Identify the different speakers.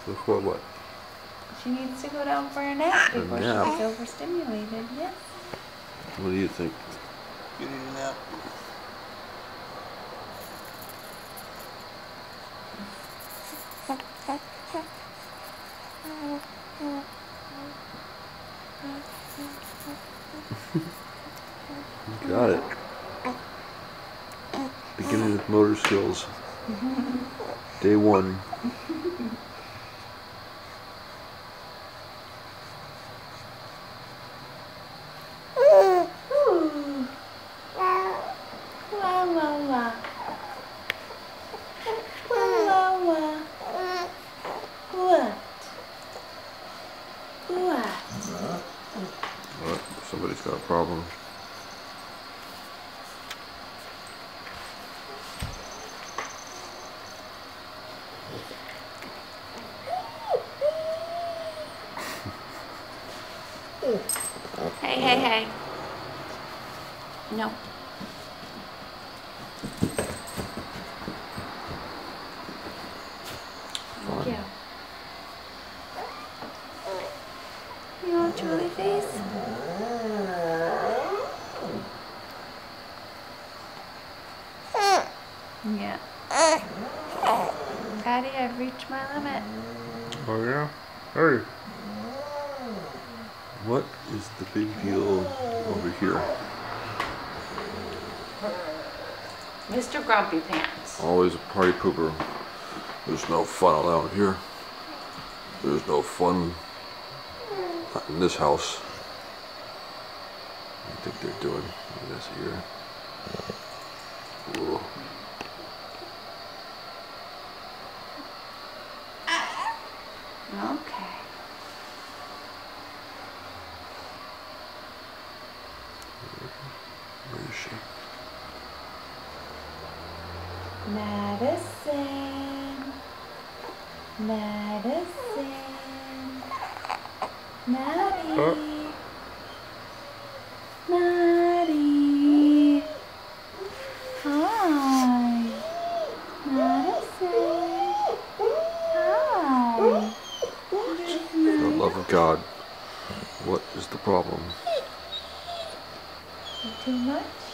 Speaker 1: Before what?
Speaker 2: She needs to go down for a nap before she
Speaker 1: nap?
Speaker 2: gets overstimulated, yes.
Speaker 1: What do you think?
Speaker 3: You need a nap.
Speaker 1: You got it. Beginning with motor skills. Day 1. What? Somebody's got a problem.
Speaker 2: Hey, hey, hey. No. Thank you. You want Julie face? Yeah. Patty, I've reached my limit.
Speaker 1: Oh yeah? Hey. What is the big deal over here?
Speaker 2: Mr. Grumpy Pants.
Speaker 1: Always a party pooper. There's no fun allowed here. There's no fun not in this house. What do you think they're doing? Look at this here. Ooh.
Speaker 2: Okay.
Speaker 1: Where is she?
Speaker 2: Madison. Madison. Maddie. Maddie. Hi. Madison. Hi.
Speaker 1: For the love of God, what is the problem?
Speaker 2: Too much?